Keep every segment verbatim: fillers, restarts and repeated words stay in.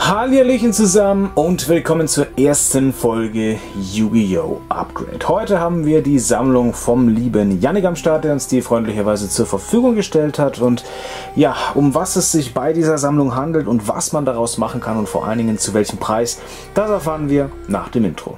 Hallihallöchen zusammen und willkommen zur ersten Folge Yu-Gi-Oh! Upgrade. Heute haben wir die Sammlung vom lieben Yannick am Start, der uns die freundlicherweise zur Verfügung gestellt hat. Und ja, um was es sich bei dieser Sammlung handelt und was man daraus machen kann und vor allen Dingen zu welchem Preis, das erfahren wir nach dem Intro.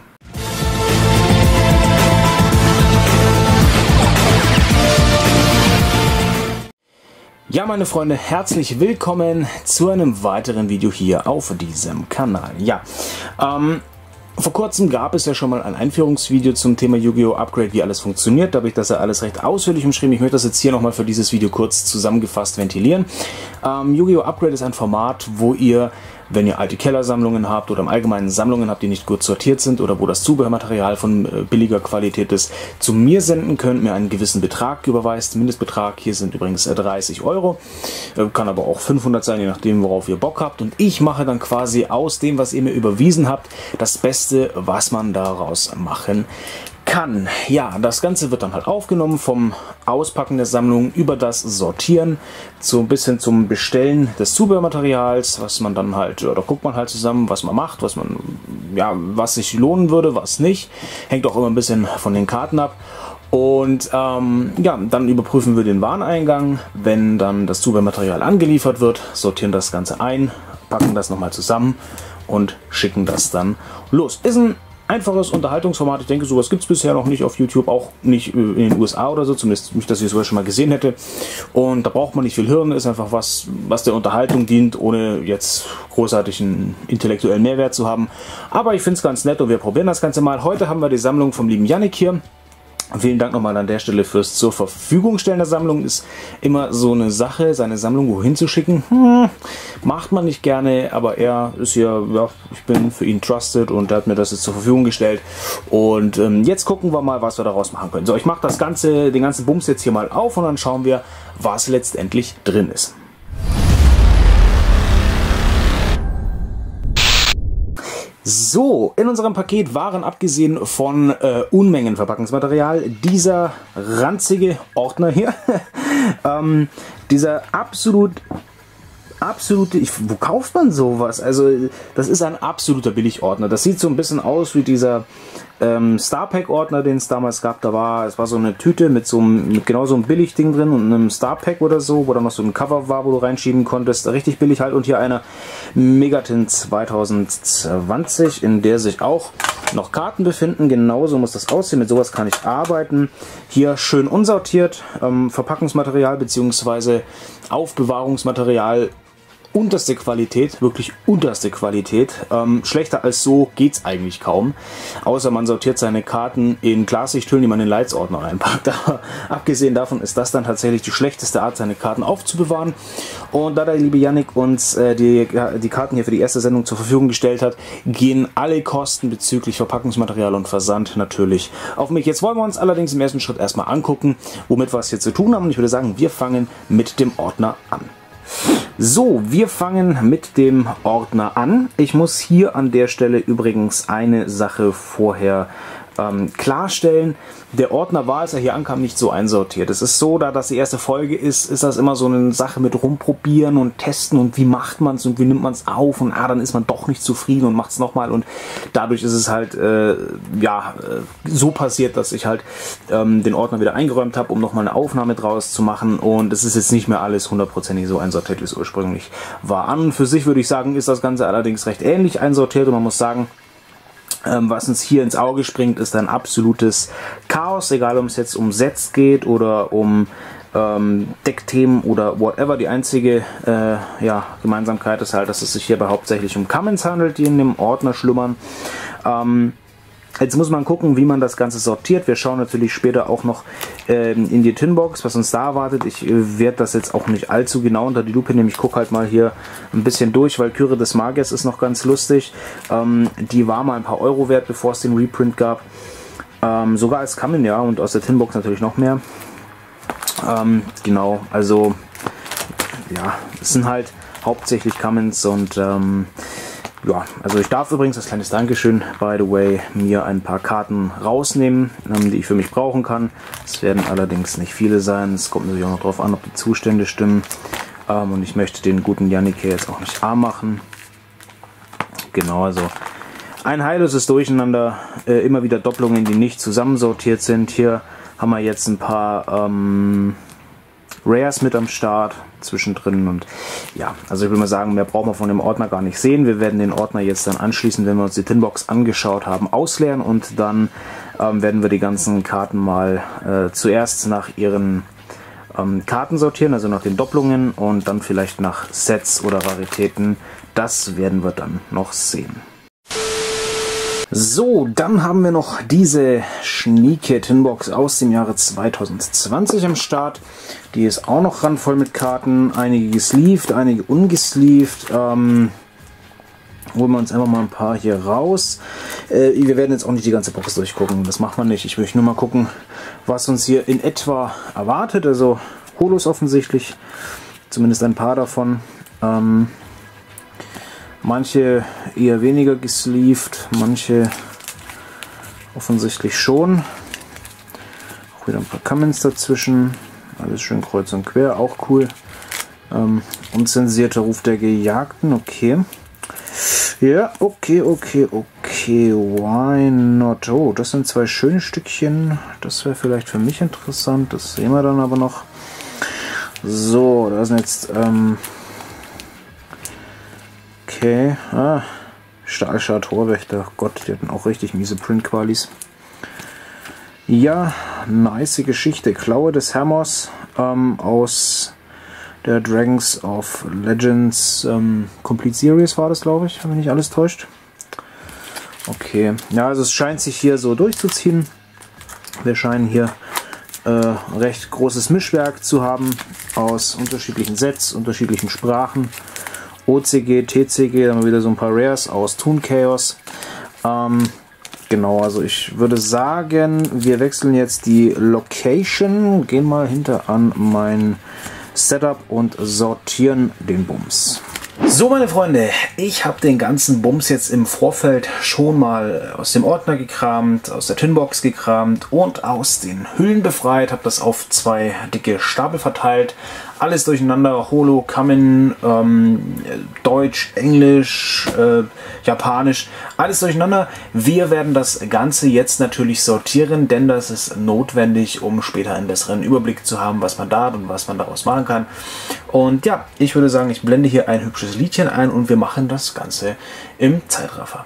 Ja, meine Freunde, herzlich willkommen zu einem weiteren Video hier auf diesem Kanal. Ja, ähm, vor kurzem gab es ja schon mal ein Einführungsvideo zum Thema Yu-Gi-Oh! Upgrade, wie alles funktioniert. Da habe ich das ja alles recht ausführlich umschrieben. Ich möchte das jetzt hier nochmal für dieses Video kurz zusammengefasst ventilieren. Ähm, Yu-Gi-Oh! Upgrade ist ein Format, wo ihr, wenn ihr alte Kellersammlungen habt oder im Allgemeinen Sammlungen habt, die nicht gut sortiert sind oder wo das Zubehörmaterial von äh, billiger Qualität ist, zu mir senden könnt, mir einen gewissen Betrag überweist. Mindestbetrag hier sind übrigens äh, dreißig Euro, äh, kann aber auch fünfhundert sein, je nachdem, worauf ihr Bock habt. Und ich mache dann quasi aus dem, was ihr mir überwiesen habt, das Beste, was man daraus machen kann. Ja, das Ganze wird dann halt aufgenommen vom Auspacken der Sammlung über das Sortieren so ein bisschen zum Bestellen des Zubehörmaterials, was man dann halt, oder guckt man halt zusammen, was man macht, was man, ja, was sich lohnen würde, was nicht. Hängt auch immer ein bisschen von den Karten ab. Und ähm, ja, dann überprüfen wir den Wareneingang. Wenn dann das Zubehörmaterial angeliefert wird, sortieren das Ganze ein, packen das nochmal zusammen und schicken das dann los. Ist ein einfaches Unterhaltungsformat. Ich denke, sowas gibt es bisher noch nicht auf YouTube, auch nicht in den U S A oder so, zumindest nicht, dass ich sowas schon mal gesehen hätte. Und da braucht man nicht viel Hirn, ist einfach was, was der Unterhaltung dient, ohne jetzt großartigen intellektuellen Mehrwert zu haben. Aber ich finde es ganz nett und wir probieren das Ganze mal. Heute haben wir die Sammlung vom lieben Yannick hier. Vielen Dank nochmal an der Stelle fürs zur Verfügung stellen der Sammlung. Ist immer so eine Sache, seine Sammlung wohin zu schicken. Hm, macht man nicht gerne, aber er ist ja, ja, ich bin für ihn trusted und er hat mir das jetzt zur Verfügung gestellt. Und ähm, jetzt gucken wir mal, was wir daraus machen können. So, ich mache das Ganze, den ganzen Bums jetzt hier mal auf und dann schauen wir, was letztendlich drin ist. So, in unserem Paket waren abgesehen von äh, Unmengen Verpackungsmaterial dieser ranzige Ordner hier, ähm, dieser absolut, absolute, ich, wo kauft man sowas? Also das ist ein absoluter Billigordner. Das sieht so ein bisschen aus wie dieser ähm, Starpack-Ordner, den es damals gab. Da war, es war so eine Tüte mit so einem, mit genau so einem Billigding drin und einem Starpack oder so, wo da noch so ein Cover war, wo du reinschieben konntest. Richtig billig halt. Und hier einer Megatin zwanzig zwanzig, in der sich auch noch Karten befinden. Genauso muss das aussehen. Mit sowas kann ich arbeiten. Hier schön unsortiert. Ähm, Verpackungsmaterial bzw. Aufbewahrungsmaterial. Unterste Qualität, wirklich unterste Qualität. Ähm, schlechter als so geht's eigentlich kaum. Außer man sortiert seine Karten in Klarsichthüllen, die man in den Leitsordner reinpackt. Aber abgesehen davon ist das dann tatsächlich die schlechteste Art, seine Karten aufzubewahren. Und da der liebe Yannick uns äh, die, die Karten hier für die erste Sendung zur Verfügung gestellt hat, gehen alle Kosten bezüglich Verpackungsmaterial und Versand natürlich auf mich. Jetzt wollen wir uns allerdings im ersten Schritt erstmal angucken, womit wir es hier zu tun haben. Und ich würde sagen, wir fangen mit dem Ordner an. So, wir fangen mit dem Ordner an. Ich muss hier an der Stelle übrigens eine Sache vorher ähm, klarstellen. Der Ordner war, als er hier ankam, nicht so einsortiert. Es ist so, da das die erste Folge ist, ist das immer so eine Sache mit rumprobieren und testen und wie macht man es und wie nimmt man es auf und ah, dann ist man doch nicht zufrieden und macht es nochmal und dadurch ist es halt äh, ja äh, so passiert, dass ich halt ähm, den Ordner wieder eingeräumt habe, um nochmal eine Aufnahme draus zu machen und es ist jetzt nicht mehr alles hundertprozentig so einsortiert, wie es ursprünglich war. An und für sich würde ich sagen, ist das Ganze allerdings recht ähnlich einsortiert und man muss sagen, Ähm, was uns hier ins Auge springt, ist ein absolutes Chaos, egal ob es jetzt um Sets geht oder um ähm, Deckthemen oder whatever. Die einzige äh, ja, Gemeinsamkeit ist halt, dass es sich hierbei hauptsächlich um Commons handelt, die in dem Ordner schlummern. Ähm, Jetzt muss man gucken, wie man das Ganze sortiert. Wir schauen natürlich später auch noch ähm, in die Tinbox, was uns da erwartet. Ich äh, werde das jetzt auch nicht allzu genau unter die Lupe nehmen. Ich gucke halt mal hier ein bisschen durch, weil Kyre des Magiers ist noch ganz lustig. Ähm, die war mal ein paar Euro wert, bevor es den Reprint gab. Ähm, sogar als Common, ja, und aus der Tinbox natürlich noch mehr. Ähm, genau, also ja, es sind halt hauptsächlich Commons und ähm, ja, also ich darf übrigens, als kleines Dankeschön, by the way, mir ein paar Karten rausnehmen, die ich für mich brauchen kann. Es werden allerdings nicht viele sein. Es kommt natürlich auch noch darauf an, ob die Zustände stimmen. Ähm, und ich möchte den guten Yannick hier jetzt auch nicht arm machen. Genau, also ein heilloses Durcheinander, äh, immer wieder Doppelungen, die nicht zusammensortiert sind. Hier haben wir jetzt ein paar ähm, Rares mit am Start zwischendrin und ja, also ich will mal sagen, mehr brauchen wir von dem Ordner gar nicht sehen. Wir werden den Ordner jetzt dann anschließend, wenn wir uns die Tinbox angeschaut haben, ausleeren und dann ähm, werden wir die ganzen Karten mal äh, zuerst nach ihren ähm, Karten sortieren, also nach den Doppelungen und dann vielleicht nach Sets oder Raritäten. Das werden wir dann noch sehen. So, dann haben wir noch diese schnieke Tinbox aus dem Jahre zweitausendzwanzig am Start. Die ist auch noch randvoll mit Karten, einige gesleeved, einige ungesleeved. Ähm, holen wir uns einfach mal ein paar hier raus. Äh, wir werden jetzt auch nicht die ganze Box durchgucken, das macht man nicht. Ich möchte nur mal gucken, was uns hier in etwa erwartet. Also Holos offensichtlich, zumindest ein paar davon. Ähm, Manche eher weniger gesleeved, manche offensichtlich schon. Auch wieder ein paar Comments dazwischen. Alles schön kreuz und quer, auch cool. Ähm, unzensierter Ruf der Gejagten, okay. Ja, okay, okay, okay. Why not? Oh, das sind zwei schöne Stückchen. Das wäre vielleicht für mich interessant. Das sehen wir dann aber noch. So, da sind jetzt... Ähm, Okay, ah, Stahlschar Torwächter, Gott, die hatten auch richtig miese Print-Qualis. Ja, nice Geschichte. Klaue des Hammers ähm, aus der Dragons of Legends ähm, Complete Series war das, glaube ich, wenn mich nicht alles täuscht. Okay, ja, also es scheint sich hier so durchzuziehen. Wir scheinen hier äh, recht großes Mischwerk zu haben aus unterschiedlichen Sets, unterschiedlichen Sprachen. O C G, T C G, dann haben wir wieder so ein paar Rares aus Toon Chaos. Ähm, genau, also ich würde sagen, wir wechseln jetzt die Location, gehen mal hinter an mein Setup und sortieren den Bums. So, meine Freunde, ich habe den ganzen Bums jetzt im Vorfeld schon mal aus dem Ordner gekramt, aus der Tinbox gekramt und aus den Hüllen befreit, habe das auf zwei dicke Stapel verteilt. Alles durcheinander, Holo, Kamen, ähm, Deutsch, Englisch, äh, Japanisch, alles durcheinander. Wir werden das Ganze jetzt natürlich sortieren, denn das ist notwendig, um später einen besseren Überblick zu haben, was man da hat und was man daraus machen kann. Und ja, ich würde sagen, ich blende hier ein hübsches Liedchen ein und wir machen das Ganze im Zeitraffer.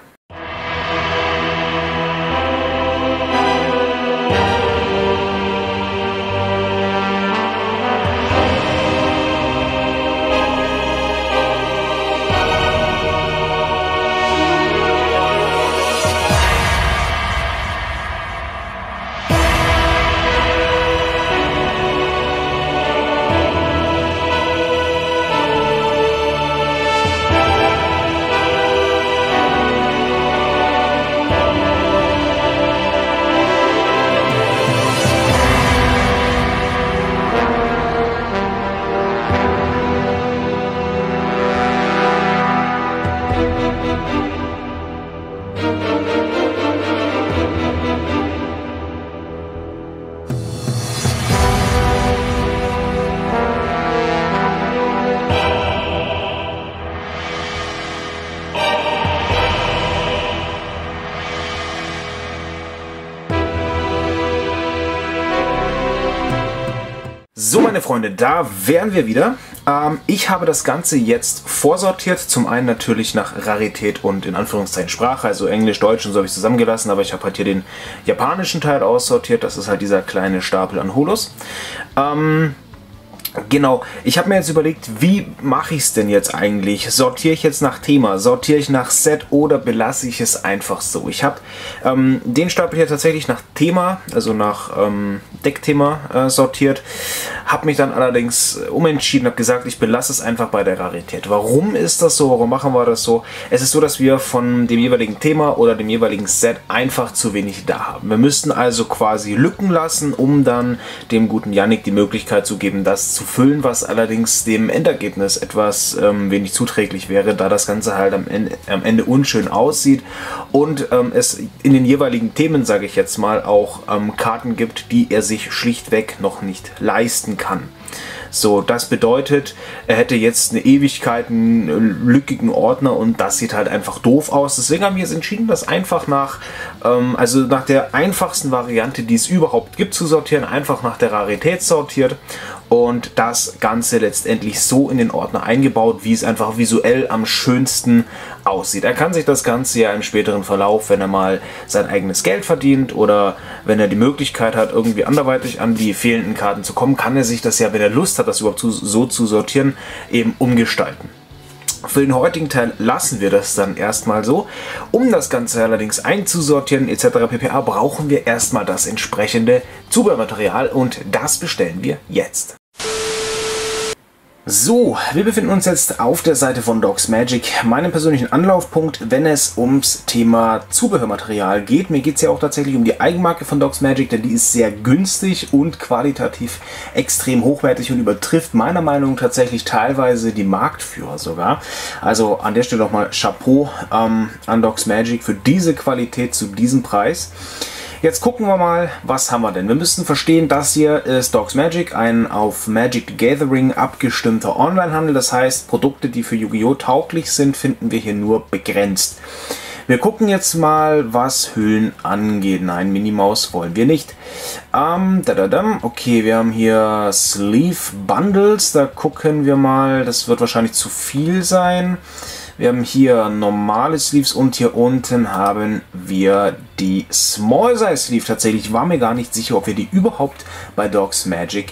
So, meine Freunde, da wären wir wieder. Ähm, ich habe das Ganze jetzt vorsortiert. Zum einen natürlich nach Rarität und in Anführungszeichen Sprache, also Englisch, Deutsch und so habe ich zusammengelassen, aber ich habe halt hier den japanischen Teil aussortiert. Das ist halt dieser kleine Stapel an Holos. Ähm, Genau, ich habe mir jetzt überlegt, wie mache ich es denn jetzt eigentlich? Sortiere ich jetzt nach Thema, sortiere ich nach Set oder belasse ich es einfach so? Ich habe ähm, den Stapel hier tatsächlich nach Thema, also nach ähm, Deckthema äh, sortiert, habe mich dann allerdings umentschieden, habe gesagt, ich belasse es einfach bei der Rarität. Warum ist das so? Warum machen wir das so? Es ist so, dass wir von dem jeweiligen Thema oder dem jeweiligen Set einfach zu wenig da haben. Wir müssten also quasi Lücken lassen, um dann dem guten Yannick die Möglichkeit zu geben, das zu füllen, was allerdings dem Endergebnis etwas ähm, wenig zuträglich wäre, da das Ganze halt am Ende, am Ende unschön aussieht und ähm, es in den jeweiligen Themen, sage ich jetzt mal, auch ähm, Karten gibt, die er sich schlichtweg noch nicht leisten kann. So, das bedeutet, er hätte jetzt eine Ewigkeit einen lückigen Ordner und das sieht halt einfach doof aus. Deswegen haben wir jetzt entschieden, das einfach nach, ähm, also nach der einfachsten Variante, die es überhaupt gibt, zu sortieren, einfach nach der Rarität sortiert und das Ganze letztendlich so in den Ordner eingebaut, wie es einfach visuell am schönsten aussieht. Er kann sich das Ganze ja im späteren Verlauf, wenn er mal sein eigenes Geld verdient oder wenn er die Möglichkeit hat, irgendwie anderweitig an die fehlenden Karten zu kommen, kann er sich das ja, wenn er Lust hat, das überhaupt so zu sortieren, eben umgestalten. Für den heutigen Teil lassen wir das dann erstmal so. Um das Ganze allerdings einzusortieren et cetera pp. Brauchen wir erstmal das entsprechende Zubehörmaterial und das bestellen wir jetzt. So, wir befinden uns jetzt auf der Seite von Dogsmagic, meinem persönlichen Anlaufpunkt, wenn es ums Thema Zubehörmaterial geht. Mir geht es ja auch tatsächlich um die Eigenmarke von Dogsmagic, denn die ist sehr günstig und qualitativ extrem hochwertig und übertrifft meiner Meinung nach tatsächlich teilweise die Marktführer sogar. Also an der Stelle nochmal Chapeau ähm, an Dogsmagic für diese Qualität zu diesem Preis. Jetzt gucken wir mal, was haben wir denn? Wir müssen verstehen, das hier ist Dogsmagic, ein auf Magic the Gathering abgestimmter Onlinehandel. Das heißt, Produkte, die für Yu-Gi-Oh! Tauglich sind, finden wir hier nur begrenzt. Wir gucken jetzt mal, was Hüllen angeht. Nein, Minimaus wollen wir nicht. Ähm, da, da, da. Okay, wir haben hier Sleeve Bundles. Da gucken wir mal, das wird wahrscheinlich zu viel sein. Wir haben hier normale Sleeves und hier unten haben wir die Small Size Sleeve. Tatsächlich war mir gar nicht sicher, ob wir die überhaupt bei Dogsmagic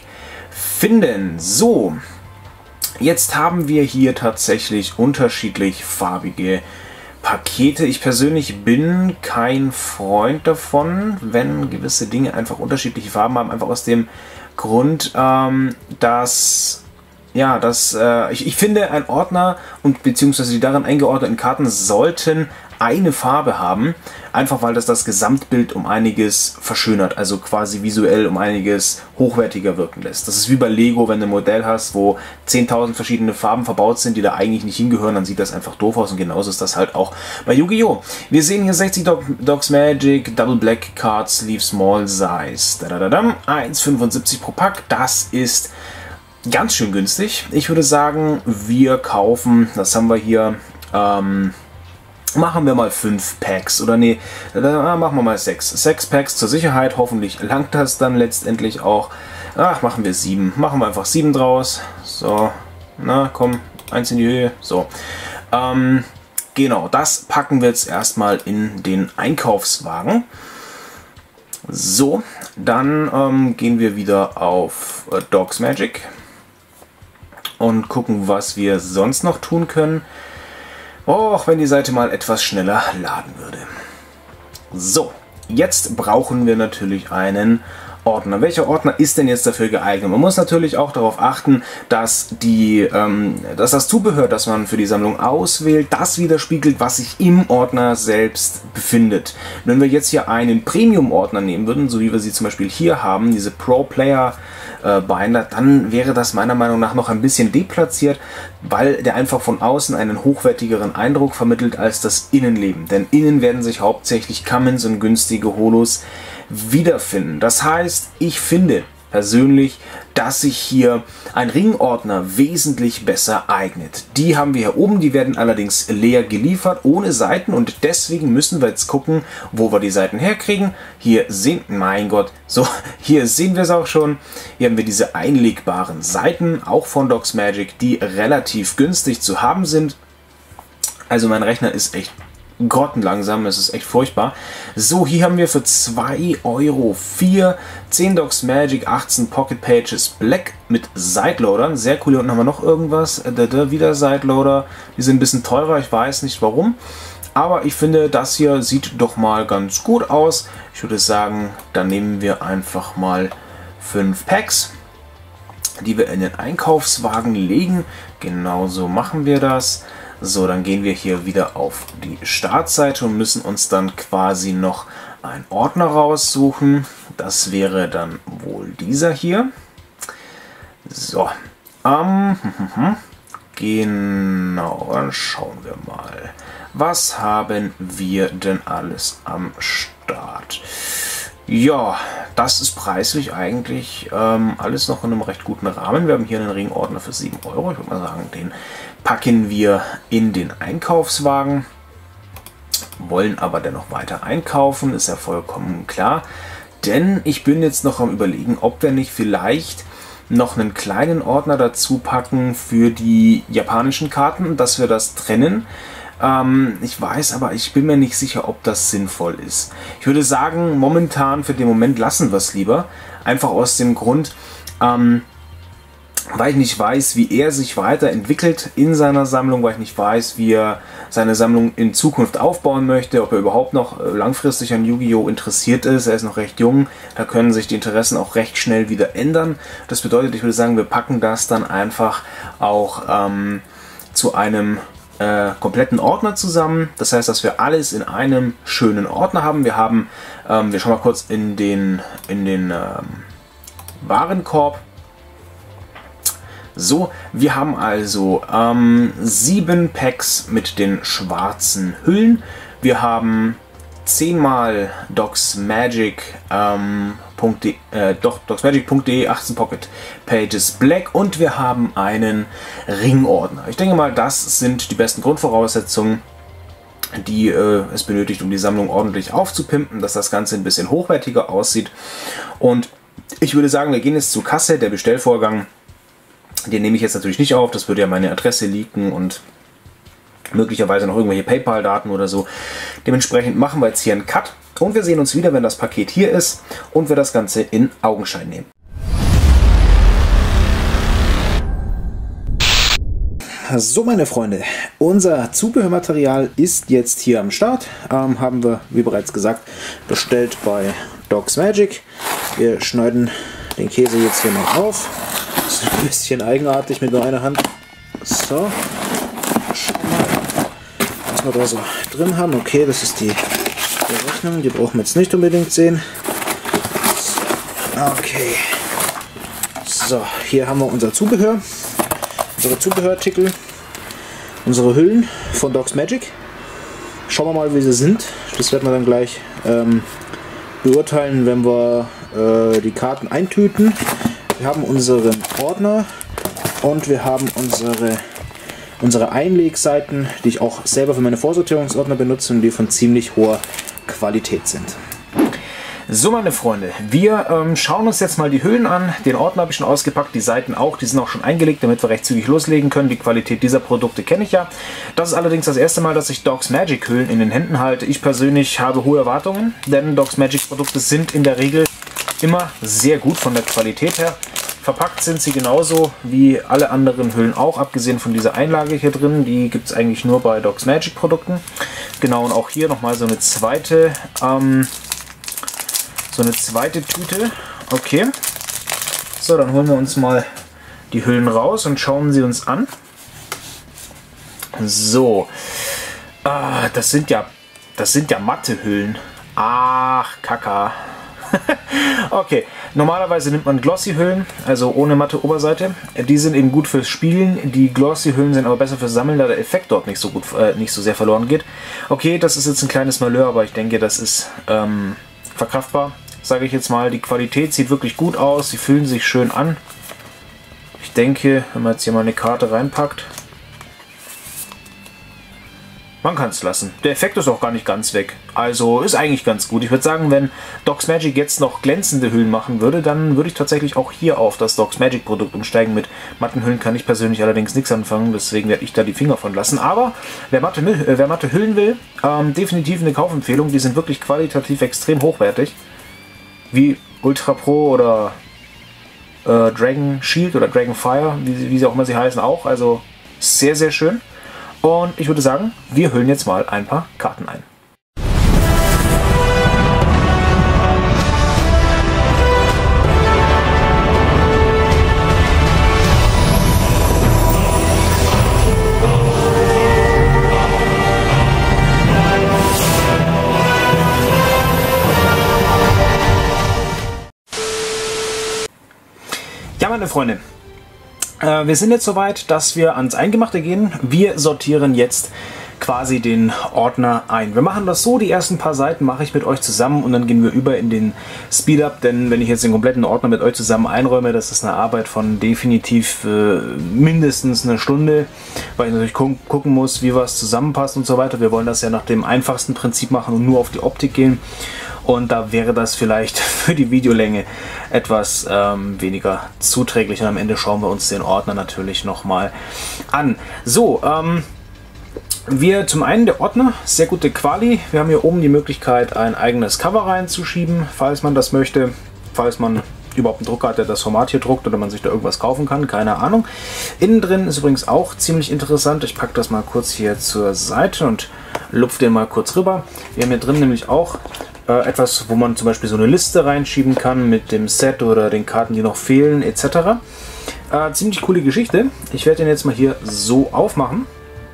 finden. So, jetzt haben wir hier tatsächlich unterschiedlich farbige Pakete. Ich persönlich bin kein Freund davon, wenn gewisse Dinge einfach unterschiedliche Farben haben, einfach aus dem Grund, ähm, dass... Ja, das, äh, ich, ich finde, ein Ordner und beziehungsweise die darin eingeordneten Karten sollten eine Farbe haben, einfach weil das das Gesamtbild um einiges verschönert, also quasi visuell um einiges hochwertiger wirken lässt. Das ist wie bei Lego, wenn du ein Modell hast, wo zehntausend verschiedene Farben verbaut sind, die da eigentlich nicht hingehören, dann sieht das einfach doof aus und genauso ist das halt auch bei Yu-Gi-Oh! Wir sehen hier sechzig Dogsmagic Double Black Card Sleeve Small Size, da, da, da, da. eins Komma fünfundsiebzig pro Pack, das ist ganz schön günstig. Ich würde sagen, wir kaufen, das haben wir hier, ähm, machen wir mal fünf Packs. Oder nee, machen wir mal sechs. Sechs Packs zur Sicherheit. Hoffentlich langt das dann letztendlich auch. Ach, machen wir sieben. Machen wir einfach sieben draus. So, na komm, eins in die Höhe. So, ähm, genau, das packen wir jetzt erstmal in den Einkaufswagen. So, dann ähm, gehen wir wieder auf äh, Dogsmagic und gucken, was wir sonst noch tun können. Auch wenn die Seite mal etwas schneller laden würde. So, jetzt brauchen wir natürlich einen Ordner. Welcher Ordner ist denn jetzt dafür geeignet? Man muss natürlich auch darauf achten, dass, die, ähm, dass das Zubehör, das man für die Sammlung auswählt, das widerspiegelt, was sich im Ordner selbst befindet. Wenn wir jetzt hier einen Premium-Ordner nehmen würden, so wie wir sie zum Beispiel hier haben, diese Pro-Player Binder, dann wäre das meiner Meinung nach noch ein bisschen deplatziert, weil der einfach von außen einen hochwertigeren Eindruck vermittelt als das Innenleben. Denn innen werden sich hauptsächlich Commons und günstige Holos wiederfinden. Das heißt, ich finde persönlich, dass sich hier ein Ringordner wesentlich besser eignet. Die haben wir hier oben, die werden allerdings leer geliefert, ohne Seiten und deswegen müssen wir jetzt gucken, wo wir die Seiten herkriegen. Hier sehen, mein Gott, so, hier sehen wir es auch schon. Hier haben wir diese einlegbaren Seiten, auch von Dogsmagic, die relativ günstig zu haben sind. Also mein Rechner ist echt grottenlangsam, es ist echt furchtbar. So, hier haben wir für zwei Euro vier, zehn Dogsmagic, achtzehn Pocket Pages Black mit Sideloadern. Sehr cool, hier unten haben wir noch irgendwas. Da, da, wieder Sideloader. Die sind ein bisschen teurer, ich weiß nicht warum. Aber ich finde, das hier sieht doch mal ganz gut aus. Ich würde sagen, dann nehmen wir einfach mal fünf Packs, die wir in den Einkaufswagen legen. Genauso machen wir das. So, dann gehen wir hier wieder auf die Startseite und müssen uns dann quasi noch einen Ordner raussuchen. Das wäre dann wohl dieser hier. So, ähm, genau, dann schauen wir mal. Was haben wir denn alles am Start? Ja, das ist preislich eigentlich ähm, alles noch in einem recht guten Rahmen. Wir haben hier einen Ringordner für sieben Euro. Ich würde mal sagen, den packen wir in den Einkaufswagen. Wollen aber dennoch weiter einkaufen, ist ja vollkommen klar. Denn ich bin jetzt noch am Überlegen, ob wir nicht vielleicht noch einen kleinen Ordner dazu packen für die japanischen Karten, dass wir das trennen. Ähm, ich weiß aber, ich bin mir nicht sicher, ob das sinnvoll ist. Ich würde sagen, momentan für den Moment lassen wir es lieber. Einfach aus dem Grund, ähm, weil ich nicht weiß, wie er sich weiterentwickelt in seiner Sammlung, weil ich nicht weiß, wie er seine Sammlung in Zukunft aufbauen möchte, ob er überhaupt noch langfristig an Yu-Gi-Oh! Interessiert ist. Er ist noch recht jung, da können sich die Interessen auch recht schnell wieder ändern. Das bedeutet, ich würde sagen, wir packen das dann einfach auch ähm, zu einem äh, kompletten Ordner zusammen. Das heißt, dass wir alles in einem schönen Ordner haben. Wir haben, ähm, wir schauen mal kurz in den, in den ähm, Warenkorb. So, wir haben also ähm, sieben Packs mit den schwarzen Hüllen. Wir haben zehnmal docsmagic ähm, äh, docsmagic punkt de achtzehn Pocket Pages Black und wir haben einen Ringordner. Ich denke mal, das sind die besten Grundvoraussetzungen, die äh, es benötigt, um die Sammlung ordentlich aufzupimpen, dass das Ganze ein bisschen hochwertiger aussieht. Und ich würde sagen, wir gehen jetzt zur Kasse. Der Bestellvorgang, den nehme ich jetzt natürlich nicht auf, das würde ja meine Adresse leaken und möglicherweise noch irgendwelche PayPal-Daten oder so. Dementsprechend machen wir jetzt hier einen Cut und wir sehen uns wieder, wenn das Paket hier ist und wir das Ganze in Augenschein nehmen. So, meine Freunde, unser Zubehörmaterial ist jetzt hier am Start. Ähm, haben wir, wie bereits gesagt, bestellt bei docsmagic. Wir schneiden den Käse jetzt hier mal auf. Das ist ein bisschen eigenartig mit nur einer Hand. So. Schauen wir mal, was wir da so drin haben. Okay, das ist die, die Rechnung. Die brauchen wir jetzt nicht unbedingt sehen. Okay. So, hier haben wir unser Zubehör. Unsere Zubehörartikel. Unsere Hüllen von docsmagic. Schauen wir mal, wie sie sind. Das werden wir dann gleich ähm, beurteilen, wenn wir äh, die Karten eintüten. Wir haben unseren Ordner und wir haben unsere, unsere Einlegseiten, die ich auch selber für meine Vorsortierungsordner benutze und die von ziemlich hoher Qualität sind. So, meine Freunde, wir ähm, schauen uns jetzt mal die Hüllen an. Den Ordner habe ich schon ausgepackt, die Seiten auch, die sind auch schon eingelegt, damit wir recht zügig loslegen können. Die Qualität dieser Produkte kenne ich ja. Das ist allerdings das erste Mal, dass ich docsmagic Hüllen in den Händen halte. Ich persönlich habe hohe Erwartungen, denn docsmagic Produkte sind in der Regel immer sehr gut von der Qualität her. Verpackt sind sie genauso wie alle anderen Hüllen auch, abgesehen von dieser Einlage hier drin. Die gibt es eigentlich nur bei docsmagic Produkten. Genau, und auch hier nochmal so eine zweite ähm, so eine zweite Tüte. Okay. So, dann holen wir uns mal die Hüllen raus und schauen sie uns an. So. Ah, das sind ja das sind ja matte Hüllen. Ach, Kaka. Okay, normalerweise nimmt man Glossy-Hüllen, also ohne matte Oberseite. Die sind eben gut fürs Spielen. Die Glossy-Hüllen sind aber besser fürs Sammeln, da der Effekt dort nicht so gut, äh, nicht so sehr verloren geht. Okay, das ist jetzt ein kleines Malheur, aber ich denke, das ist ähm, verkraftbar, sage ich jetzt mal. Die Qualität sieht wirklich gut aus, sie fühlen sich schön an. Ich denke, wenn man jetzt hier mal eine Karte reinpackt, man kann es lassen. Der Effekt ist auch gar nicht ganz weg. Also ist eigentlich ganz gut. Ich würde sagen, wenn docsmagic jetzt noch glänzende Hüllen machen würde, dann würde ich tatsächlich auch hier auf das docsmagic Produkt umsteigen. Mit matten Hüllen kann ich persönlich allerdings nichts anfangen, deswegen werde ich da die Finger von lassen. Aber wer matte, äh, wer matte Hüllen will, ähm, definitiv eine Kaufempfehlung. Die sind wirklich qualitativ extrem hochwertig. Wie Ultra Pro oder äh, Dragon Shield oder Dragon Fire, wie, wie sie auch immer sie heißen, auch. Also sehr, sehr schön. Und ich würde sagen, wir hüllen jetzt mal ein paar Karten ein. Ja, meine Freunde, äh, wir sind jetzt soweit, dass wir ans Eingemachte gehen. Wir sortieren jetzt quasi den Ordner ein. Wir machen das so, die ersten paar Seiten mache ich mit euch zusammen und dann gehen wir über in den Speedup, denn wenn ich jetzt den kompletten Ordner mit euch zusammen einräume, das ist eine Arbeit von definitiv äh, mindestens eine Stunde, weil ich natürlich gu gucken muss, wie was zusammenpasst und so weiter. Wir wollen das ja nach dem einfachsten Prinzip machen und nur auf die Optik gehen. Und da wäre das vielleicht für die Videolänge etwas ähm, weniger zuträglich. Und am Ende schauen wir uns den Ordner natürlich nochmal an. So, ähm, wir zum einen der Ordner, sehr gute Quali. Wir haben hier oben die Möglichkeit, ein eigenes Cover reinzuschieben, falls man das möchte. Falls man überhaupt einen Drucker hat, der das Format hier druckt oder man sich da irgendwas kaufen kann, keine Ahnung. Innen drin ist übrigens auch ziemlich interessant. Ich packe das mal kurz hier zur Seite und lupfe den mal kurz rüber. Wir haben hier drin nämlich auch äh, etwas, wo man zum Beispiel so eine Liste reinschieben kann mit dem Set oder den Karten, die noch fehlen, et cetera. Äh, ziemlich coole Geschichte. Ich werde den jetzt mal hier so aufmachen.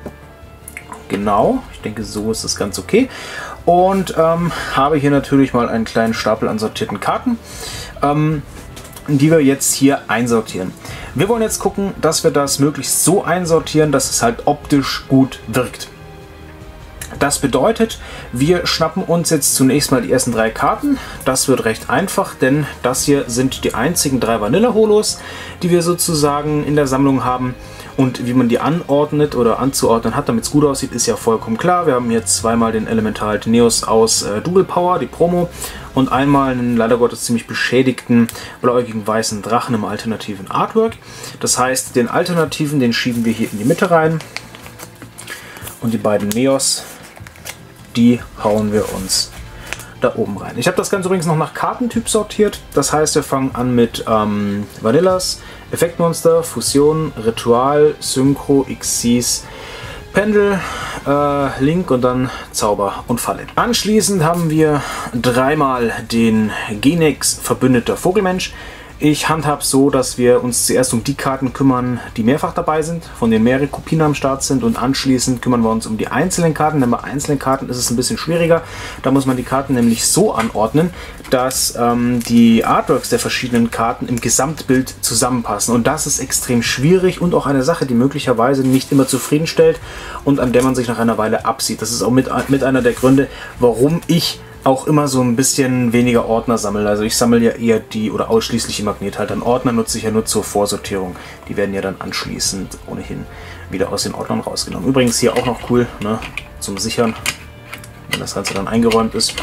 Genau, ich denke, so ist das ganz okay. Und ähm, habe hier natürlich mal einen kleinen Stapel an sortierten Karten, ähm, die wir jetzt hier einsortieren. Wir wollen jetzt gucken, dass wir das möglichst so einsortieren, dass es halt optisch gut wirkt. Das bedeutet, wir schnappen uns jetzt zunächst mal die ersten drei Karten. Das wird recht einfach, denn das hier sind die einzigen drei Vanilla-Holos, die wir sozusagen in der Sammlung haben. Und wie man die anordnet oder anzuordnen hat, damit es gut aussieht, ist ja vollkommen klar. Wir haben hier zweimal den Elemental Neos aus äh, Double Power, die Promo, und einmal einen leider Gottes ziemlich beschädigten blauäugigen weißen Drachen im alternativen Artwork. Das heißt, den alternativen, den schieben wir hier in die Mitte rein. Und die beiden Neos, die hauen wir uns da oben rein. Ich habe das Ganze übrigens noch nach Kartentyp sortiert. Das heißt, wir fangen an mit ähm, Vanillas, Effektmonster, Fusion, Ritual, Synchro, Xyz, Pendel, äh, Link und dann Zauber und Falle. Anschließend haben wir dreimal den Genex Verbündeter Vogelmensch. Ich handhab so, dass wir uns zuerst um die Karten kümmern, die mehrfach dabei sind, von denen mehrere Kopien am Start sind, und anschließend kümmern wir uns um die einzelnen Karten, denn bei einzelnen Karten ist es ein bisschen schwieriger. Da muss man die Karten nämlich so anordnen, dass ähm, die Artworks der verschiedenen Karten im Gesamtbild zusammenpassen, und das ist extrem schwierig und auch eine Sache, die möglicherweise nicht immer zufriedenstellt und an der man sich nach einer Weile absieht. Das ist auch mit, mit einer der Gründe, warum ich auch immer so ein bisschen weniger Ordner sammle. Also ich sammle ja eher die oder ausschließlich die Magnethalter. Ordner nutze ich ja nur zur Vorsortierung. Die werden ja dann anschließend ohnehin wieder aus den Ordnern rausgenommen. Übrigens hier auch noch cool, ne, zum Sichern, wenn das Ganze dann eingeräumt ist.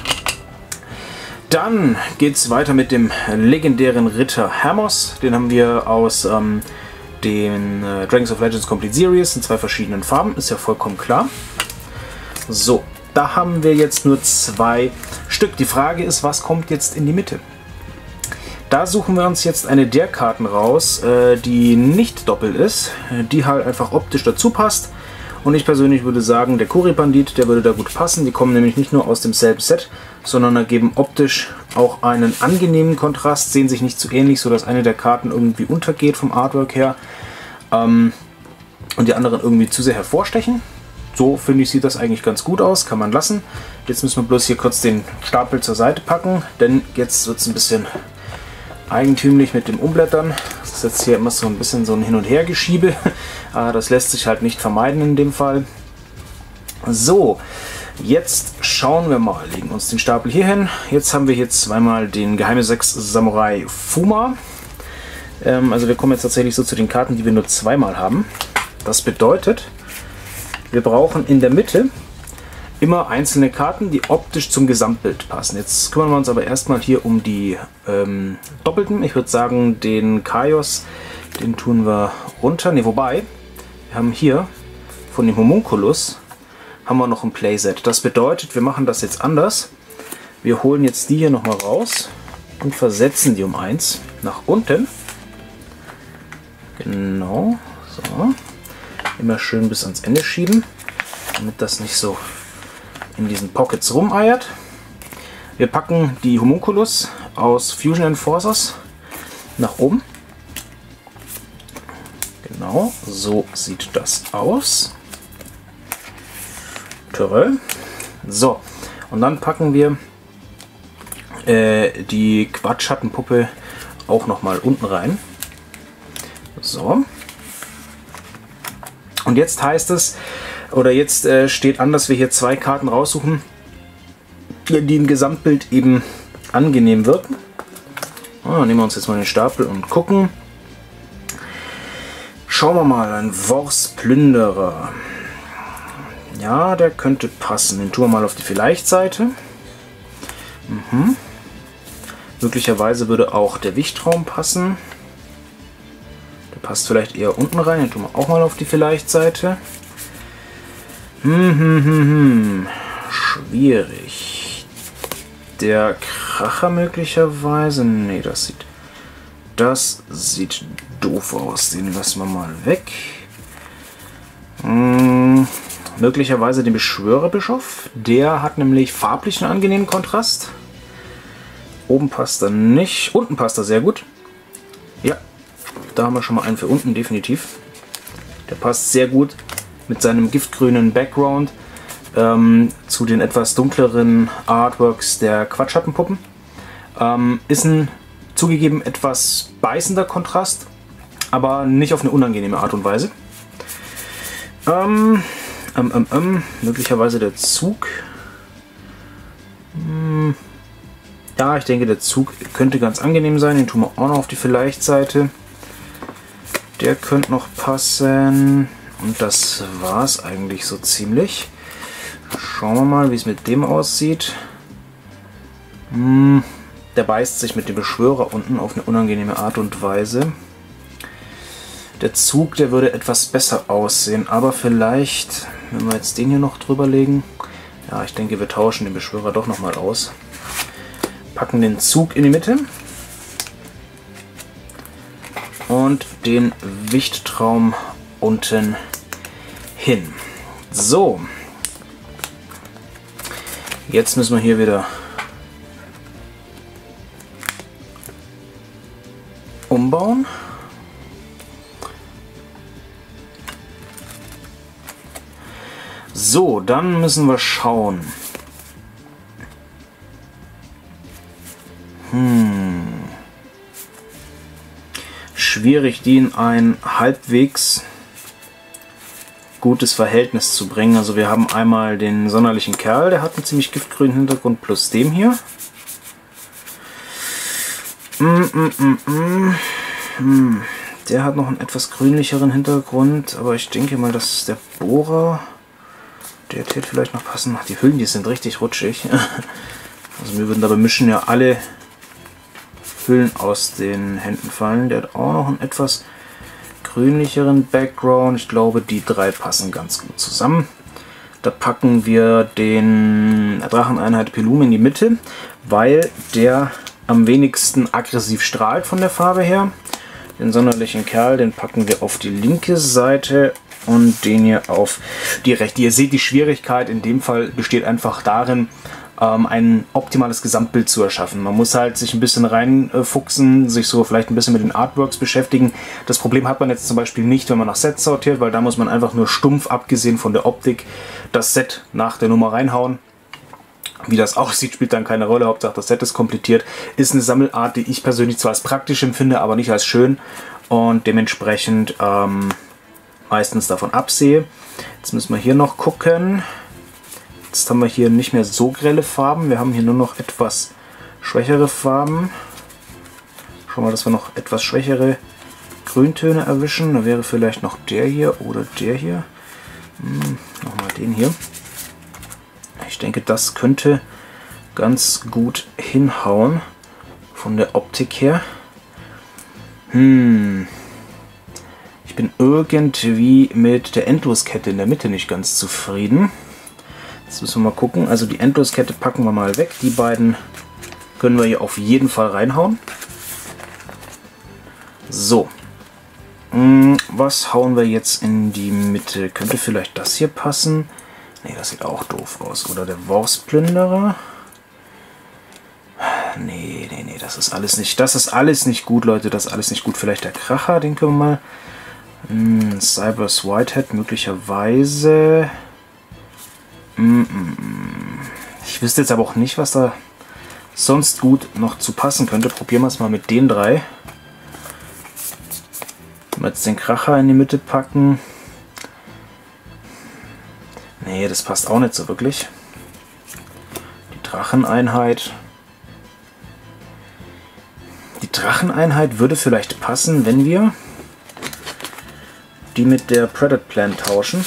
Dann geht es weiter mit dem legendären Ritter Hermos. Den haben wir aus ähm, den äh, Dragons of Legends Complete Series in zwei verschiedenen Farben. Ist ja vollkommen klar. So. Da haben wir jetzt nur zwei Stück. Die Frage ist, was kommt jetzt in die Mitte? Da suchen wir uns jetzt eine der Karten raus, die nicht doppelt ist, die halt einfach optisch dazu passt. Und ich persönlich würde sagen, der Kuri-Bandit, der würde da gut passen. Die kommen nämlich nicht nur aus demselben Set, sondern ergeben optisch auch einen angenehmen Kontrast, sehen sich nicht zu ähnlich, sodass eine der Karten irgendwie untergeht vom Artwork her und die anderen irgendwie zu sehr hervorstechen. So, finde ich, sieht das eigentlich ganz gut aus, kann man lassen. Jetzt müssen wir bloß hier kurz den Stapel zur Seite packen, denn jetzt wird es ein bisschen eigentümlich mit dem Umblättern. Das ist jetzt hier immer so ein bisschen so ein Hin- und Hergeschiebe. Das lässt sich halt nicht vermeiden in dem Fall. So, jetzt schauen wir mal, legen uns den Stapel hier hin. Jetzt haben wir hier zweimal den Geheime sechs Samurai Fuma. Ähm, also wir kommen jetzt tatsächlich so zu den Karten, die wir nur zweimal haben. Das bedeutet, wir brauchen in der Mitte immer einzelne Karten, die optisch zum Gesamtbild passen. Jetzt kümmern wir uns aber erstmal hier um die ähm, Doppelten. Ich würde sagen, den Kaios, den tun wir runter. Ne, wobei, wir haben hier von dem Homunculus haben wir noch ein Playset. Das bedeutet, wir machen das jetzt anders. Wir holen jetzt die hier nochmal raus und versetzen die um eins nach unten. Genau, so. Immer schön bis ans Ende schieben, damit das nicht so in diesen Pockets rumeiert. Wir packen die Homunculus aus Fusion Enforcers nach oben. Genau, so sieht das aus. Toll. So, und dann packen wir äh, die Quatschattenpuppe auch nochmal unten rein. So. Und jetzt heißt es, Oder jetzt äh, steht an, dass wir hier zwei Karten raussuchen, die im Gesamtbild eben angenehm wirken. Ah, nehmen wir uns jetzt mal den Stapel und gucken. Schauen wir mal, ein Worstplünderer. Ja, der könnte passen. Den tun wir mal auf die Vielleicht-Seite. Mhm. Möglicherweise würde auch der Wichtraum passen. Der passt vielleicht eher unten rein. Den tun wir auch mal auf die Vielleicht-Seite. Hm, hm, hm, hm. Schwierig. Der Kracher möglicherweise. Nee, das sieht. Das sieht doof aus. Den lassen wir mal weg. Hm, möglicherweise den Beschwörerbischof. Der hat nämlich farblich einen angenehmen Kontrast. Oben passt er nicht. Unten passt er sehr gut. Ja, da haben wir schon mal einen für unten, definitiv. Der passt sehr gut mit seinem giftgrünen Background ähm, zu den etwas dunkleren Artworks der Quatschappenpuppen. Ähm, ist ein zugegeben etwas beißender Kontrast, aber nicht auf eine unangenehme Art und Weise. Ähm, ähm, ähm, ähm, möglicherweise der Zug. Hm. Ja, ich denke, der Zug könnte ganz angenehm sein. Den tun wir auch noch auf die Vielleicht-Seite. Der könnte noch passen. Und das war es eigentlich so ziemlich. Schauen wir mal, wie es mit dem aussieht. Hm, der beißt sich mit dem Beschwörer unten auf eine unangenehme Art und Weise. Der Zug, der würde etwas besser aussehen. Aber vielleicht, wenn wir jetzt den hier noch drüber legen. Ja, ich denke, wir tauschen den Beschwörer doch nochmal aus. Packen den Zug in die Mitte und den Wichtraum unten hin. So, jetzt müssen wir hier wieder umbauen. So, dann müssen wir schauen. Hm. Schwierig, die in ein halbwegs gutes Verhältnis zu bringen. Also wir haben einmal den sonderlichen Kerl, der hat einen ziemlich giftgrünen Hintergrund, plus dem hier. Mm, mm, mm, mm. Mm. Der hat noch einen etwas grünlicheren Hintergrund, aber ich denke mal, dass der Bohrer, der täte vielleicht noch passen. Die Hüllen, die sind richtig rutschig. Also wir würden dabei mischen ja alle Hüllen aus den Händen fallen. Der hat auch noch einen etwas grünlicheren Background. Ich glaube, die drei passen ganz gut zusammen. Da packen wir den Dracheneinheit Pilum in die Mitte, weil der am wenigsten aggressiv strahlt von der Farbe her. Den sonderlichen Kerl, den packen wir auf die linke Seite und den hier auf die rechte. Ihr seht, die Schwierigkeit in dem Fall besteht einfach darin, ein optimales Gesamtbild zu erschaffen. Man muss halt sich ein bisschen reinfuchsen, sich so vielleicht ein bisschen mit den Artworks beschäftigen. Das Problem hat man jetzt zum Beispiel nicht, wenn man nach Sets sortiert, weil da muss man einfach nur stumpf, abgesehen von der Optik, das Set nach der Nummer reinhauen. Wie das aussieht, spielt dann keine Rolle. Hauptsache das Set ist komplettiert. Ist eine Sammelart, die ich persönlich zwar als praktisch empfinde, aber nicht als schön und dementsprechend ähm, meistens davon absehe. Jetzt müssen wir hier noch gucken. Jetzt haben wir hier nicht mehr so grelle Farben. Wir haben hier nur noch etwas schwächere Farben. Schauen wir mal, dass wir noch etwas schwächere Grüntöne erwischen. Da wäre vielleicht noch der hier oder der hier. Hm, nochmal den hier. Ich denke, das könnte ganz gut hinhauen von der Optik her. Hm. Ich bin irgendwie mit der Endloskette in der Mitte nicht ganz zufrieden. Jetzt müssen wir mal gucken. Also die Endloskette packen wir mal weg. Die beiden können wir hier auf jeden Fall reinhauen. So. Was hauen wir jetzt in die Mitte? Könnte vielleicht das hier passen? Ne, das sieht auch doof aus. Oder der Worstplünderer? Nee, nee, nee, das ist alles nicht. Das ist alles nicht gut, Leute. Das ist alles nicht gut. Vielleicht der Kracher, den können wir mal. Hm, Cybers Whitehead möglicherweise. Ich wüsste jetzt aber auch nicht, was da sonst gut noch zu passen könnte. Probieren wir es mal mit den drei. Wenn wir jetzt den Kracher in die Mitte packen. Ne, das passt auch nicht so wirklich. Die Dracheneinheit. Die Dracheneinheit würde vielleicht passen, wenn wir die mit der Predator Plant tauschen.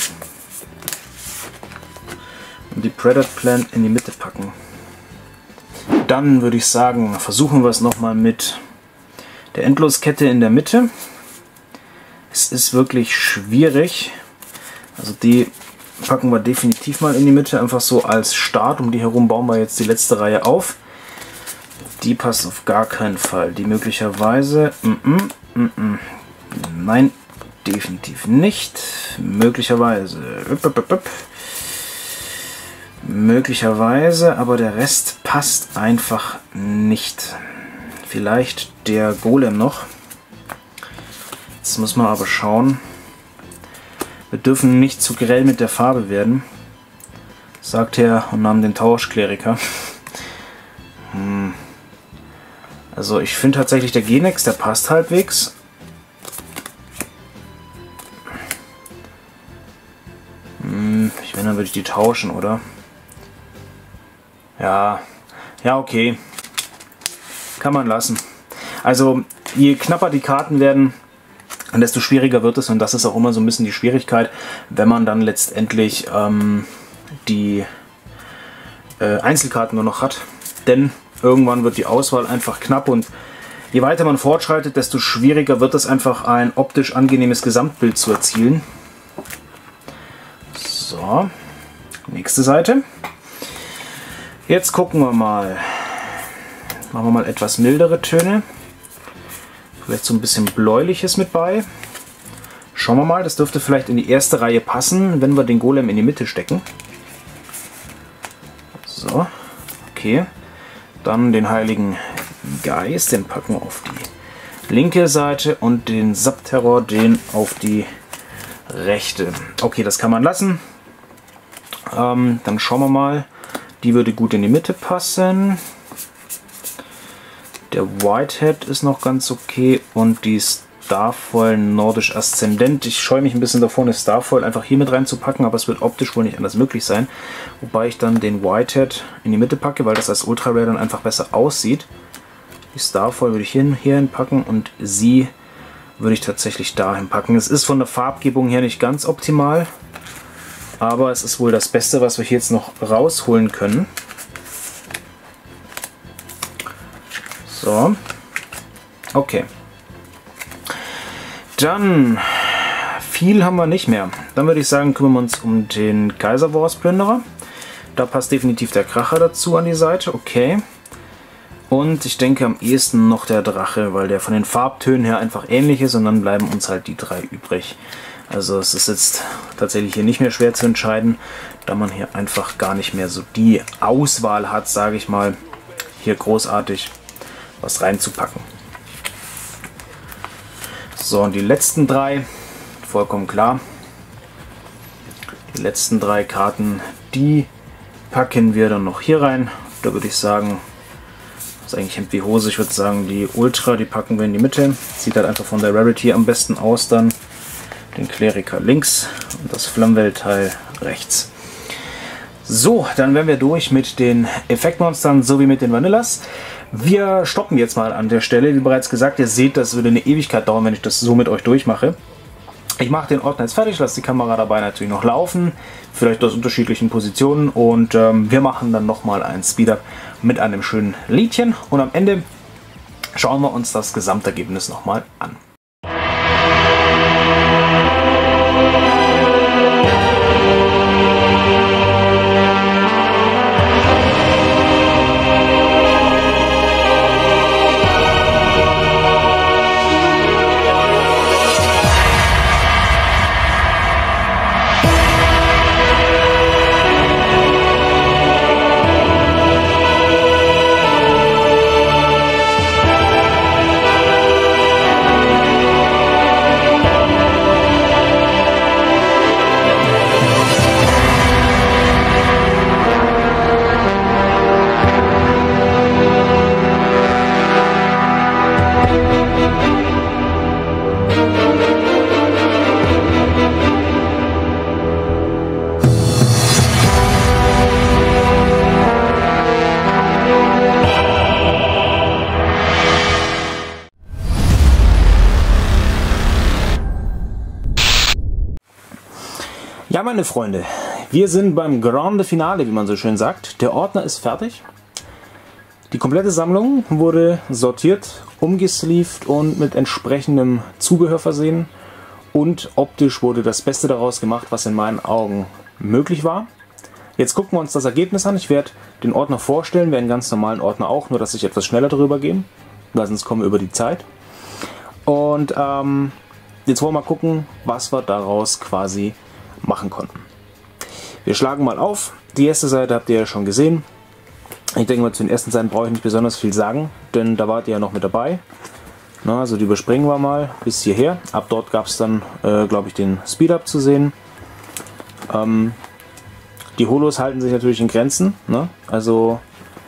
Und die Predator Plant in die Mitte packen. Dann würde ich sagen, versuchen wir es nochmal mit der Endloskette in der Mitte. Es ist wirklich schwierig. Also die packen wir definitiv mal in die Mitte, einfach so als Start. Um die herum bauen wir jetzt die letzte Reihe auf. Die passt auf gar keinen Fall. Die möglicherweise... Mm -mm, mm -mm. Nein, definitiv nicht. Möglicherweise... Upp, upp, upp, upp. Möglicherweise, aber der Rest passt einfach nicht. Vielleicht der Golem noch. Jetzt muss man aber schauen. Wir dürfen nicht zu grell mit der Farbe werden, sagt er und nahm den Tauschkleriker. Hm. Also ich finde tatsächlich der Genex, der passt halbwegs. Hm, ich meine, dann würde ich die tauschen, oder? Ja, ja, okay. Kann man lassen. Also je knapper die Karten werden, desto schwieriger wird es, und das ist auch immer so ein bisschen die Schwierigkeit, wenn man dann letztendlich ähm, die äh, Einzelkarten nur noch hat. Denn irgendwann wird die Auswahl einfach knapp, und je weiter man fortschreitet, desto schwieriger wird es einfach, ein optisch angenehmes Gesamtbild zu erzielen. So, nächste Seite. Jetzt gucken wir mal. Machen wir mal etwas mildere Töne. Vielleicht so ein bisschen bläuliches mit bei. Schauen wir mal, das dürfte vielleicht in die erste Reihe passen, wenn wir den Golem in die Mitte stecken. So, okay. Dann den Heiligen Geist, den packen wir auf die linke Seite, und den Subterror, den auf die rechte. Okay, das kann man lassen. Ähm, dann schauen wir mal. Die würde gut in die Mitte passen. Der Whitehead ist noch ganz okay, und die Starfoil Nordisch Aszendent. Ich scheue mich ein bisschen davor, eine Starfoil einfach hier mit reinzupacken, aber es wird optisch wohl nicht anders möglich sein. Wobei ich dann den Whitehead in die Mitte packe, weil das als Ultra Rare dann einfach besser aussieht. Die Starfoil würde ich hier, hier hinpacken, und sie würde ich tatsächlich dahin packen. Es ist von der Farbgebung her nicht ganz optimal, aber es ist wohl das Beste, was wir hier jetzt noch rausholen können. So, okay. Dann, viel haben wir nicht mehr. Dann würde ich sagen, kümmern wir uns um den Kaiserwars-Plünderer. Da passt definitiv der Kracher dazu an die Seite, okay. Und ich denke am ehesten noch der Drache, weil der von den Farbtönen her einfach ähnlich ist, und dann bleiben uns halt die drei übrig. Also es ist jetzt tatsächlich hier nicht mehr schwer zu entscheiden, da man hier einfach gar nicht mehr so die Auswahl hat, sage ich mal, hier großartig was reinzupacken. So, und die letzten drei, vollkommen klar. Die letzten drei Karten, die packen wir dann noch hier rein. Da würde ich sagen, das ist eigentlich Hemd wie Hose. Ich würde sagen, die Ultra, die packen wir in die Mitte. Sieht halt einfach von der Rarity am besten aus dann. Den Kleriker links und das Flammwelt-Teil rechts. So, dann wären wir durch mit den Effektmonstern sowie mit den Vanillas. Wir stoppen jetzt mal an der Stelle. Wie bereits gesagt, ihr seht, das würde eine Ewigkeit dauern, wenn ich das so mit euch durchmache. Ich mache den Ordner jetzt fertig, lasse die Kamera dabei natürlich noch laufen, vielleicht aus unterschiedlichen Positionen, und ähm, wir machen dann nochmal ein Speed-Up mit einem schönen Liedchen, und am Ende schauen wir uns das Gesamtergebnis nochmal an. Ja, meine Freunde, wir sind beim Grande Finale, wie man so schön sagt. Der Ordner ist fertig. Die komplette Sammlung wurde sortiert, umgesleeved und mit entsprechendem Zubehör versehen. Und optisch wurde das Beste daraus gemacht, was in meinen Augen möglich war. Jetzt gucken wir uns das Ergebnis an. Ich werde den Ordner vorstellen, werde einen ganz normalen Ordner auch, nur dass ich etwas schneller darüber gehe, weil sonst kommen wir über die Zeit. Und ähm, jetzt wollen wir mal gucken, was wir daraus quasi machen konnten. Wir schlagen mal auf. Die erste Seite habt ihr ja schon gesehen. Ich denke mal, zu den ersten Seiten brauche ich nicht besonders viel sagen, denn da wart ihr ja noch mit dabei. Na, also die überspringen wir mal bis hierher. Ab dort gab es dann, äh, glaube ich, den Speed-Up zu sehen. Ähm, die Holos halten sich natürlich in Grenzen. Ne? Also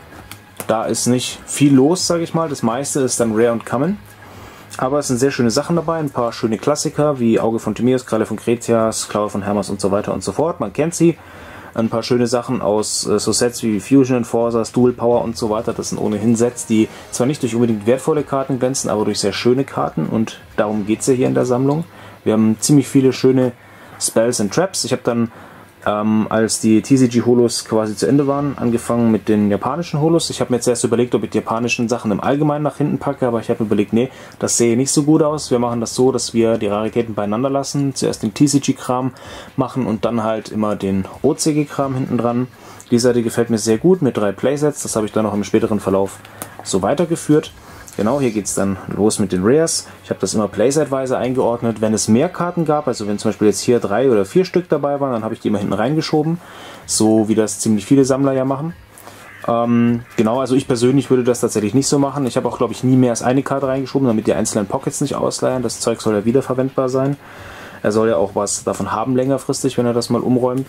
da ist nicht viel los, sage ich mal. Das meiste ist dann Rare und Common. Aber es sind sehr schöne Sachen dabei. Ein paar schöne Klassiker wie Auge von Timaeus, Kralle von Kretias, Klaue von Hermas und so weiter und so fort. Man kennt sie. Ein paar schöne Sachen aus äh, so Sets wie Fusion Enforcers, Dual Power und so weiter. Das sind ohnehin Sets, die zwar nicht durch unbedingt wertvolle Karten glänzen, aber durch sehr schöne Karten. Und darum geht es ja hier in der Sammlung. Wir haben ziemlich viele schöne Spells und Traps. Ich habe dann, ähm, als die T C G-Holos quasi zu Ende waren, angefangen mit den japanischen Holos. Ich habe mir jetzt erst überlegt, ob ich die japanischen Sachen im Allgemeinen nach hinten packe, aber ich habe mir überlegt, nee, das sehe nicht so gut aus. Wir machen das so, dass wir die Raritäten beieinander lassen, zuerst den T C G-Kram machen und dann halt immer den O C G-Kram hinten dran. Die Seite gefällt mir sehr gut mit drei Playsets, das habe ich dann noch im späteren Verlauf so weitergeführt. Genau, hier geht es dann los mit den Rares. Ich habe das immer Playset-weise eingeordnet. Wenn es mehr Karten gab, also wenn zum Beispiel jetzt hier drei oder vier Stück dabei waren, dann habe ich die immer hinten reingeschoben. So wie das ziemlich viele Sammler ja machen. Ähm, genau, also ich persönlich würde das tatsächlich nicht so machen. Ich habe auch, glaube ich, nie mehr als eine Karte reingeschoben, damit die einzelnen Pockets nicht ausleihen. Das Zeug soll ja wiederverwendbar sein. Er soll ja auch was davon haben längerfristig, wenn er das mal umräumt.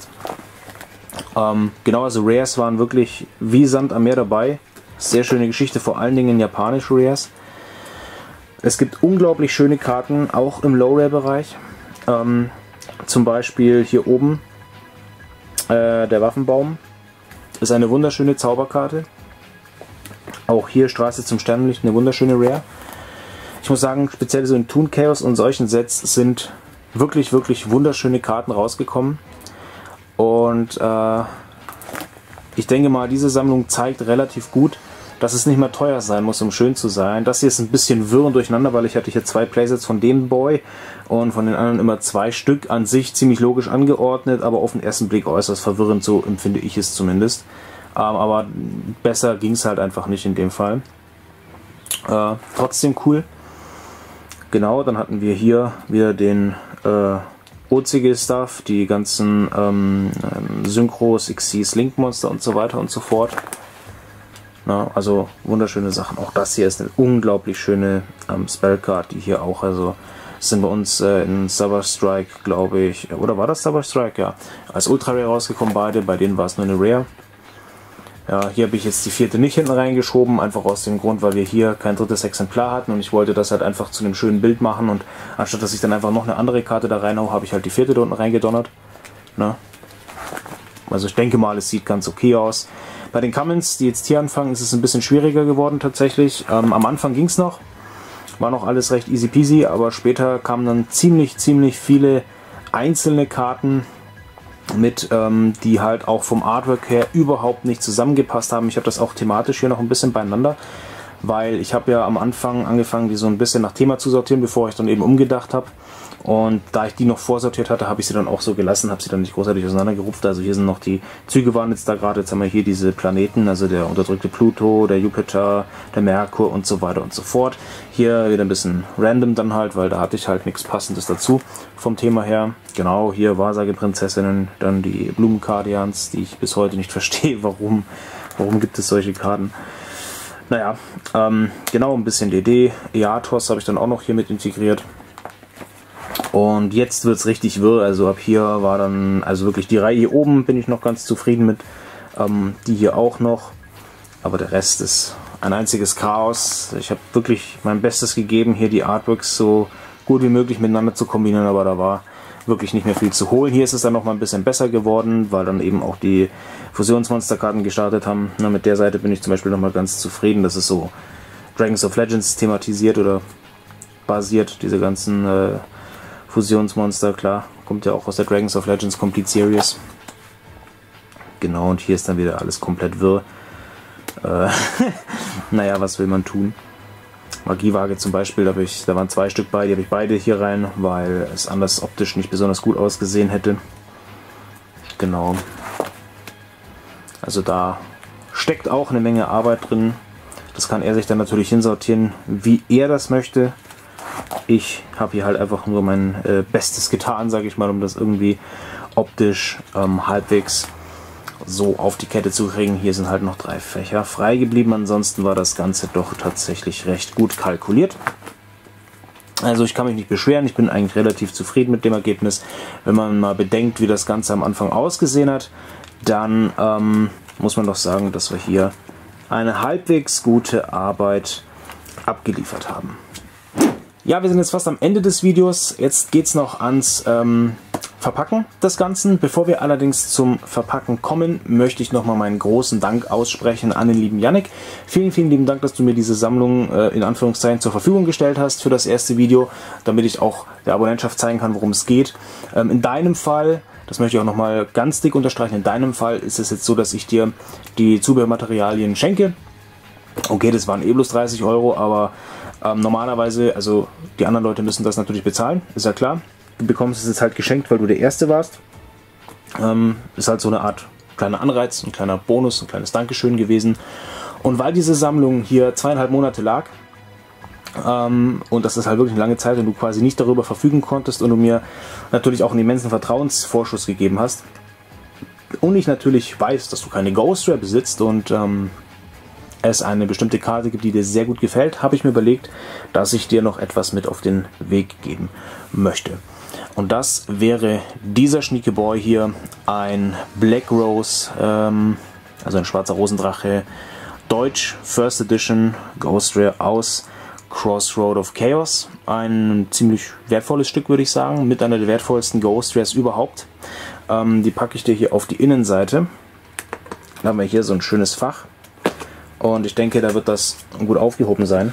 Ähm, genau, also Rares waren wirklich wie Sand am Meer dabei. Sehr schöne Geschichte, vor allen Dingen japanische Rares. Es gibt unglaublich schöne Karten, auch im Low-Rare-Bereich. Ähm, zum Beispiel hier oben äh, der Waffenbaum. Ist eine wunderschöne Zauberkarte. Auch hier Straße zum Sternenlicht, eine wunderschöne Rare. Ich muss sagen, speziell so in Toon Chaos und solchen Sets sind wirklich, wirklich wunderschöne Karten rausgekommen. Und äh, ich denke mal, diese Sammlung zeigt relativ gut, dass es nicht mehr teuer sein muss, um schön zu sein. Das hier ist ein bisschen wirr und durcheinander, weil ich hatte hier zwei Playsets von dem Boy und von den anderen immer zwei Stück. An sich ziemlich logisch angeordnet, aber auf den ersten Blick äußerst verwirrend, so empfinde ich es zumindest. Ähm, aber besser ging es halt einfach nicht in dem Fall. Äh, trotzdem cool. Genau, dann hatten wir hier wieder den äh, O C G-Stuff, die ganzen ähm, Synchros, Xyz, Link-Monster und so weiter und so fort. Na, also wunderschöne Sachen. Auch das hier ist eine unglaublich schöne ähm, Spellcard, die hier auch, also sind bei uns äh, in Summer Strike, glaube ich, oder war das Summer Strike? Ja, als Ultra Rare rausgekommen beide, bei denen war es nur eine Rare. Ja, hier habe ich jetzt die vierte nicht hinten reingeschoben, einfach aus dem Grund, weil wir hier kein drittes Exemplar hatten und ich wollte das halt einfach zu einem schönen Bild machen und anstatt dass ich dann einfach noch eine andere Karte da reinhaue, habe ich halt die vierte da unten reingedonnert. Na? Also ich denke mal, es sieht ganz okay aus. Bei den Commons, die jetzt hier anfangen, ist es ein bisschen schwieriger geworden tatsächlich. Ähm, am Anfang ging es noch, war noch alles recht easy peasy, aber später kamen dann ziemlich, ziemlich viele einzelne Karten mit, ähm, die halt auch vom Artwork her überhaupt nicht zusammengepasst haben. Ich habe das auch thematisch hier noch ein bisschen beieinander, weil ich habe ja am Anfang angefangen, die so ein bisschen nach Thema zu sortieren, bevor ich dann eben umgedacht habe. Und da ich die noch vorsortiert hatte, habe ich sie dann auch so gelassen, habe sie dann nicht großartig auseinandergerupft. Also hier sind noch die Züge waren jetzt da gerade, jetzt haben wir hier diese Planeten, also der unterdrückte Pluto, der Jupiter, der Merkur und so weiter und so fort. Hier wieder ein bisschen random dann halt, weil da hatte ich halt nichts Passendes dazu vom Thema her. Genau, hier Wahrsageprinzessinnen, dann die Blumenkardians, die ich bis heute nicht verstehe, warum, warum gibt es solche Karten. Naja, ähm, genau, ein bisschen D D, Eatos habe ich dann auch noch hier mit integriert. Und jetzt wird es richtig wirr, also ab hier war dann, also wirklich die Reihe hier oben bin ich noch ganz zufrieden mit, ähm, die hier auch noch, aber der Rest ist ein einziges Chaos. Ich habe wirklich mein Bestes gegeben, hier die Artworks so gut wie möglich miteinander zu kombinieren, aber da war wirklich nicht mehr viel zu holen. Hier ist es dann noch mal ein bisschen besser geworden, weil dann eben auch die Fusionsmonsterkarten gestartet haben. Na, mit der Seite bin ich zum Beispiel noch mal ganz zufrieden, das ist so Dragons of Legends thematisiert oder basiert, diese ganzen äh, Fusionsmonster, klar. Kommt ja auch aus der Dragons of Legends Complete Series. Genau, und hier ist dann wieder alles komplett wirr. Äh, naja, was will man tun? Magiewaage zum Beispiel, da, hab ich, da waren zwei Stück bei, die habe ich beide hier rein, weil es anders optisch nicht besonders gut ausgesehen hätte. Genau. Also da steckt auch eine Menge Arbeit drin. Das kann er sich dann natürlich hinsortieren, wie er das möchte. Ich habe hier halt einfach nur mein äh, Bestes getan, sage ich mal, um das irgendwie optisch ähm, halbwegs so auf die Kette zu kriegen. Hier sind halt noch drei Fächer frei geblieben. Ansonsten war das Ganze doch tatsächlich recht gut kalkuliert. Also ich kann mich nicht beschweren. Ich bin eigentlich relativ zufrieden mit dem Ergebnis. Wenn man mal bedenkt, wie das Ganze am Anfang ausgesehen hat, dann ähm, muss man doch sagen, dass wir hier eine halbwegs gute Arbeit abgeliefert haben. Ja, wir sind jetzt fast am Ende des Videos. Jetzt geht es noch ans ähm, Verpacken des Ganzen. Bevor wir allerdings zum Verpacken kommen, möchte ich nochmal meinen großen Dank aussprechen an den lieben Yannick. Vielen, vielen lieben Dank, dass du mir diese Sammlung äh, in Anführungszeichen zur Verfügung gestellt hast für das erste Video, damit ich auch der Abonnentschaft zeigen kann, worum es geht. Ähm, in deinem Fall, das möchte ich auch nochmal ganz dick unterstreichen, in deinem Fall ist es jetzt so, dass ich dir die Zubehörmaterialien schenke. Okay, das waren eh bloß dreißig Euro, aber ähm, normalerweise, also die anderen Leute müssen das natürlich bezahlen, ist ja klar. Du bekommst es jetzt halt geschenkt, weil du der Erste warst. Ähm, ist halt so eine Art kleiner Anreiz, ein kleiner Bonus, ein kleines Dankeschön gewesen. Und weil diese Sammlung hier zweieinhalb Monate lag, ähm, und das ist halt wirklich eine lange Zeit und du quasi nicht darüber verfügen konntest und du mir natürlich auch einen immensen Vertrauensvorschuss gegeben hast, und ich natürlich weiß, dass du keine Ghost Rare besitzt und ähm, es eine bestimmte Karte gibt, die dir sehr gut gefällt, habe ich mir überlegt, dass ich dir noch etwas mit auf den Weg geben möchte. Und das wäre dieser Schnieke Boy hier, ein Black Rose, ähm, also ein schwarzer Rosendrache, Deutsch, First Edition, Ghost Rare aus Crossroad of Chaos. Ein ziemlich wertvolles Stück, würde ich sagen, mit einer der wertvollsten Ghost Rares überhaupt. Ähm, die packe ich dir hier auf die Innenseite. Dann haben wir hier so ein schönes Fach. Und ich denke, da wird das gut aufgehoben sein.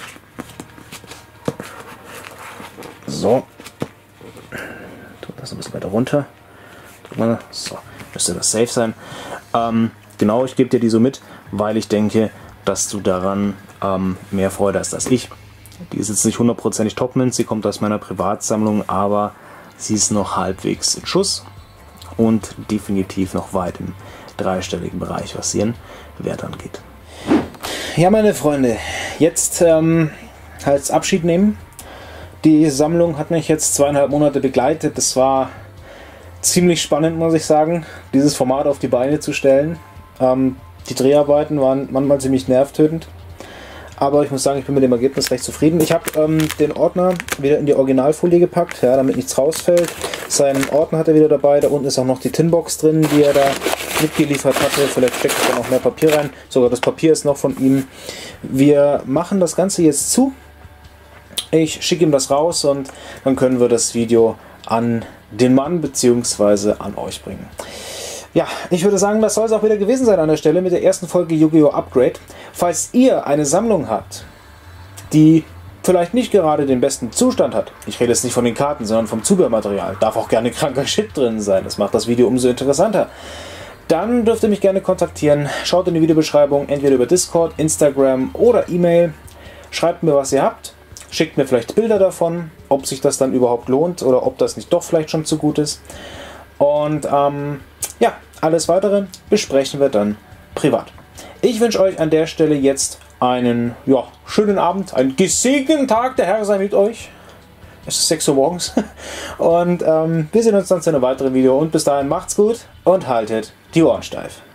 So. Tut das ein bisschen weiter runter. So, müsste das safe sein. Ähm, genau, ich gebe dir die so mit, weil ich denke, dass du daran ähm, mehr Freude hast als ich. Die ist jetzt nicht hundertprozentig Topmint, sie kommt aus meiner Privatsammlung, aber sie ist noch halbwegs in Schuss und definitiv noch weit im dreistelligen Bereich, was ihren Wert angeht. Ja, meine Freunde, jetzt ähm, als Abschied nehmen. Die Sammlung hat mich jetzt zweieinhalb Monate begleitet. Das war ziemlich spannend, muss ich sagen, dieses Format auf die Beine zu stellen. Ähm, die Dreharbeiten waren manchmal ziemlich nervtötend. Aber ich muss sagen, ich bin mit dem Ergebnis recht zufrieden. Ich habe ähm, den Ordner wieder in die Originalfolie gepackt, ja, damit nichts rausfällt. Seinen Ordner hat er wieder dabei. Da unten ist auch noch die Tinbox drin, die er da mitgeliefert hatte. Vielleicht steckt da noch mehr Papier rein. Sogar das Papier ist noch von ihm. Wir machen das Ganze jetzt zu. Ich schicke ihm das raus und dann können wir das Video an den Mann bzw. an euch bringen. Ja, ich würde sagen, das soll es auch wieder gewesen sein an der Stelle mit der ersten Folge Yu-Gi-Oh! Upgrade. Falls ihr eine Sammlung habt, die vielleicht nicht gerade den besten Zustand hat, ich rede jetzt nicht von den Karten, sondern vom Zubehörmaterial, darf auch gerne kranker Shit drin sein, das macht das Video umso interessanter, dann dürft ihr mich gerne kontaktieren. Schaut in die Videobeschreibung, entweder über Discord, Instagram oder E-Mail. Schreibt mir, was ihr habt. Schickt mir vielleicht Bilder davon, ob sich das dann überhaupt lohnt oder ob das nicht doch vielleicht schon zu gut ist. Und ähm, ja, alles Weitere besprechen wir dann privat. Ich wünsche euch an der Stelle jetzt einen ja, schönen Abend, einen gesegneten Tag. Der Herr sei mit euch. Es ist sechs Uhr morgens. Und ähm, wir sehen uns dann zu einem weiteren Video. Und bis dahin macht's gut und haltet die Ohren steif.